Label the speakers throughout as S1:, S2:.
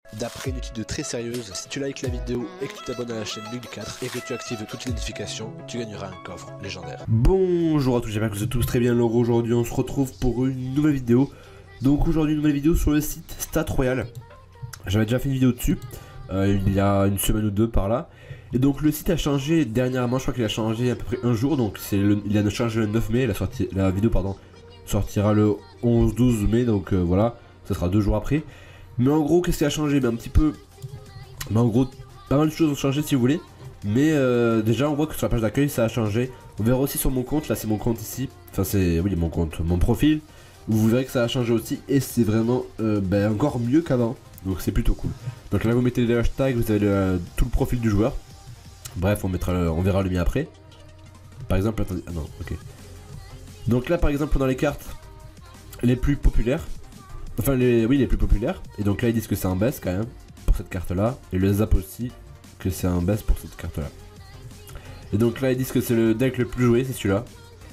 S1: D'après une étude très sérieuse, si tu likes la vidéo et que tu t'abonnes à la chaîne Mug 4 et que tu actives toutes les notifications, tu gagneras un coffre légendaire.
S2: Bonjour à tous, j'espère que vous êtes tous très bien. Alors aujourd'hui on se retrouve pour une nouvelle vidéo. Donc aujourd'hui une nouvelle vidéo sur le site Stat Royal. J'avais déjà fait une vidéo dessus, il y a une semaine ou deux par là. Et donc le site a changé dernièrement, je crois qu'il a changé à peu près un jour. Donc il a changé le 9 mai, la vidéo sortira le 11-12 mai, donc voilà, ça sera 2 jours après. Mais en gros, qu'est-ce qui a changé? En gros, pas mal de choses ont changé si vous voulez. Mais déjà, on voit que sur la page d'accueil, ça a changé. On verra aussi sur mon compte, là c'est mon compte ici. Enfin, c'est, oui, mon compte, mon profil. Vous verrez que ça a changé aussi. Et c'est vraiment encore mieux qu'avant. Donc c'est plutôt cool. Donc là, vous mettez les hashtags, vous avez tout le profil du joueur. Bref, on verra le mien après. Par exemple, attendez, ah non, ok. Donc là, par exemple, dans les cartes les plus populaires. Enfin, les plus populaires. Et donc là, ils disent que c'est un baisse quand même pour cette carte-là. Et le zap aussi, que c'est un baisse pour cette carte-là. Et donc là, ils disent que c'est le deck le plus joué, c'est celui-là.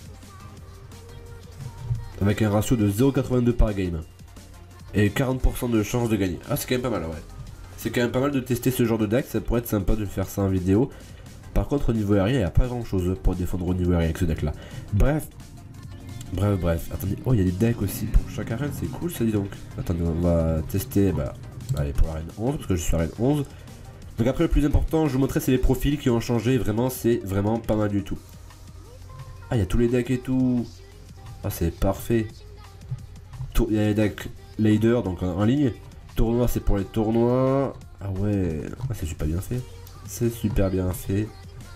S2: Avec un ratio de 0,82 par game. Et 40% de chance de gagner. Ah, c'est quand même pas mal, ouais. C'est quand même pas mal de tester ce genre de deck. Ça pourrait être sympa de faire ça en vidéo. Par contre, au niveau aérien, il n'y a pas grand-chose pour défendre au niveau aérien avec ce deck-là. Bref. Attendez, oh il y a des decks aussi pour chaque arène, c'est cool ça, dis donc. Attendez, on va tester, allez, pour l'arène 11, parce que je suis à l'arène 11. Donc après, le plus important, je vous montrerai, c'est les profils qui ont changé, vraiment, c'est vraiment pas mal du tout. Ah, il y a tous les decks et tout. Ah, c'est parfait. Il y a les decks leader, donc en ligne. Tournoi, c'est pour les tournois. Ah ouais, ah, c'est super bien fait. C'est super bien fait.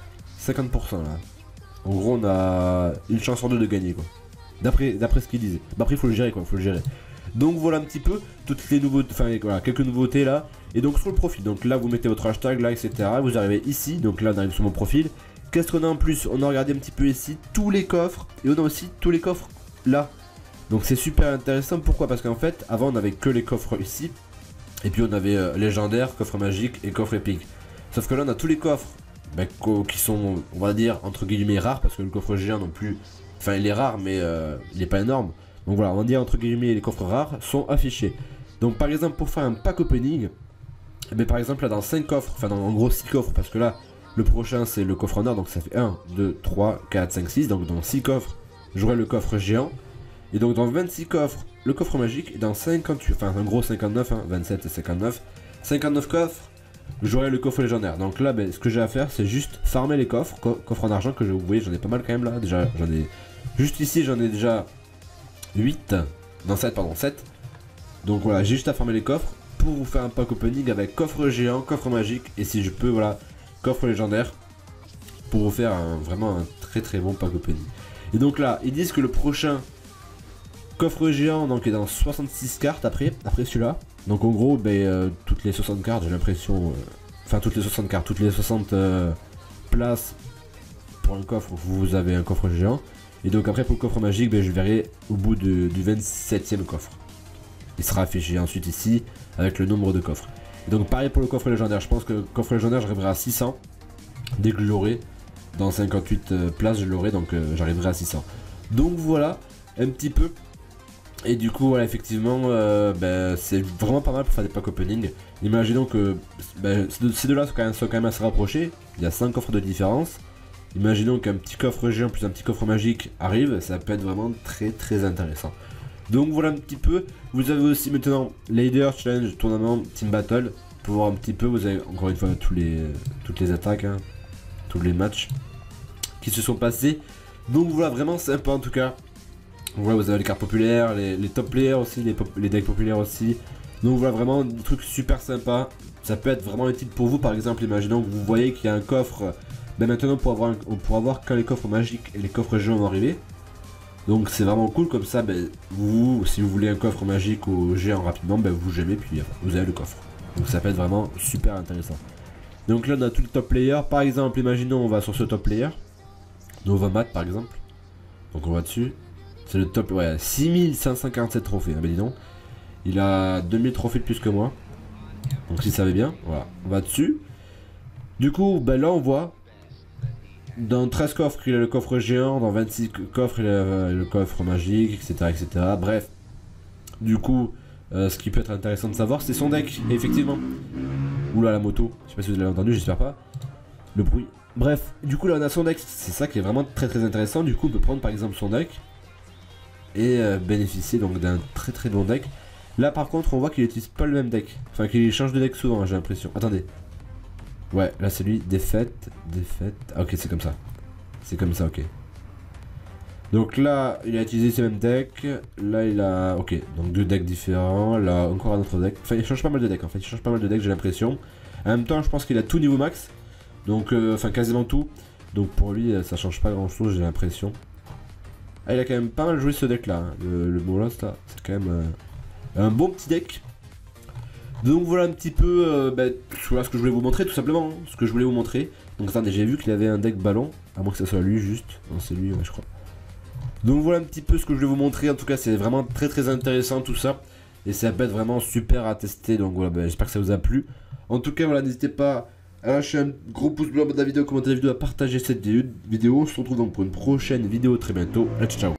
S2: 50% là. En gros, on a une chance sur deux de gagner, quoi. D'après ce qu'il disait. Après, il faut le gérer, quoi, faut le gérer. Donc voilà un petit peu toutes les nouveautés, enfin voilà, quelques nouveautés là. Et donc sur le profil, donc là vous mettez votre hashtag là, etc. Vous arrivez ici, donc là on arrive sur mon profil. Qu'est-ce qu'on a en plus? On a regardé un petit peu ici tous les coffres. Et on a aussi tous les coffres là. Donc c'est super intéressant, pourquoi? Parce qu'en fait, avant on avait que les coffres ici. Et puis on avait légendaire, coffre magique et coffre épique. Sauf que là on a tous les coffres qui sont, on va dire, entre guillemets rares. Parce que le coffre géant non plus... Enfin, il est rare, mais il n'est pas énorme. Donc voilà, on va dire entre guillemets, les coffres rares sont affichés. Donc par exemple, pour faire un pack opening, par exemple, là dans 5 coffres, enfin en gros 6 coffres, parce que là, le prochain c'est le coffre en or, donc ça fait 1, 2, 3, 4, 5, 6. Donc dans 6 coffres, j'aurai le coffre géant. Et donc dans 26 coffres, le coffre magique. Et dans 58, enfin en gros 59, hein, 27 et 59 coffres, j'aurai le coffre légendaire. Donc là, ce que j'ai à faire, c'est juste farmer les coffres, coffres en argent que vous voyez, j'en ai pas mal quand même là. Déjà, j'en ai... Juste ici, j'en ai déjà 8. Non, 7, pardon, 7. Donc voilà, j'ai juste à farmer les coffres pour vous faire un pack opening avec coffre géant, coffre magique. Et si je peux, voilà, coffre légendaire. Pour vous faire vraiment un très bon pack opening. Et donc là, ils disent que le prochain coffre géant donc, est dans 66 cartes après celui-là. Donc en gros, toutes les 60 cartes, j'ai l'impression... Enfin, toutes les 60 cartes, toutes les 60 places pour un coffre, vous avez un coffre géant. Et donc après pour le coffre magique, je verrai au bout du 27e coffre. Il sera affiché ensuite ici avec le nombre de coffres. Et donc pareil pour le coffre légendaire, je pense que le coffre légendaire j'arriverai à 600. Dès que je l'aurai, dans 58 places je l'aurai, donc j'arriverai à 600. Donc voilà, un petit peu. Et du coup voilà, effectivement c'est vraiment pas mal pour faire des pack opening. Imaginons que ces deux là sont quand même assez rapprochés. Il y a 5 coffres de différence. Imaginons qu'un petit coffre géant plus un petit coffre magique arrive, ça peut être vraiment très intéressant. Donc voilà un petit peu. Vous avez aussi maintenant Leader, Challenge, Tournament, Team Battle. Pour voir un petit peu, vous avez encore une fois toutes les attaques, hein, tous les matchs qui se sont passés. Donc voilà, vraiment sympa en tout cas. Donc voilà, vous avez les cartes populaires, les top players aussi, les decks populaires aussi. Donc voilà, vraiment des trucs super sympas. Ça peut être vraiment utile pour vous, par exemple, imaginons que vous voyez qu'il y a un coffre. Maintenant on pourra voir quand les coffres magiques et les coffres géants vont arriver. Donc c'est vraiment cool, comme ça vous, si vous voulez un coffre magique ou géant rapidement, vous gemez puis vous avez le coffre. Donc ça peut être vraiment super intéressant. Donc là on a tout le top player. Par exemple, imaginons on va sur ce top player Novamat par exemple. Donc on va dessus. C'est le top, ouais, 6547 trophées, dis donc. Il a 2000 trophées de plus que moi. Donc si ça va bien, voilà, on va dessus. Du coup, là on voit dans 13 coffres il a le coffre géant, dans 26 coffres il a le coffre magique, etc. Bref, du coup, Ce qui peut être intéressant de savoir, c'est son deck, et effectivement. Oula, la moto, je sais pas si vous l'avez entendu, j'espère pas. Le bruit. Bref, du coup là on a son deck, c'est ça qui est vraiment très intéressant. Du coup on peut prendre par exemple son deck et bénéficier donc d'un très bon deck. Là par contre on voit qu'il utilise pas le même deck, enfin qu'il change de deck souvent, j'ai l'impression. Attendez. Ouais, là c'est lui, défaite. Ah, ok, c'est comme ça. C'est comme ça, ok. Donc là, il a utilisé ces mêmes decks. Là, il a... Ok, donc 2 decks différents. Là, encore un autre deck. Enfin, il change pas mal de decks, en fait. Il change pas mal de decks, j'ai l'impression. En même temps, je pense qu'il a tout niveau max. Donc, enfin, quasiment tout. Donc pour lui, ça change pas grand-chose, j'ai l'impression. Ah, il a quand même pas mal joué ce deck-là. Hein. Le Molosse, là, c'est quand même un bon petit deck. Donc voilà un petit peu voilà ce que je voulais vous montrer, tout simplement. Hein, ce que je voulais vous montrer. Donc attendez, j'ai vu qu'il avait un deck ballon. À moins que ça soit lui, juste. Non, c'est lui, ouais, je crois. Donc voilà un petit peu ce que je vais vous montrer. En tout cas, c'est vraiment très intéressant tout ça. Et ça peut être vraiment super à tester. Donc voilà, j'espère que ça vous a plu. En tout cas, voilà, n'hésitez pas à lâcher un gros pouce bleu en bas de la vidéo, commenter la vidéo, à partager cette vidéo. On se retrouve donc pour une prochaine vidéo très bientôt. Ciao.